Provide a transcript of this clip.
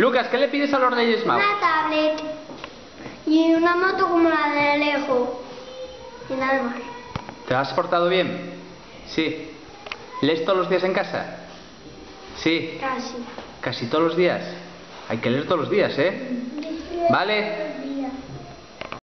Lucas, ¿qué le pides a los Reyes Magos? Una tablet y una moto como la de Alejo. Y nada más. ¿Te has portado bien? Sí. ¿Lees todos los días en casa? Sí. Casi. ¿Casi todos los días? Hay que leer todos los días, ¿eh? ¿Vale?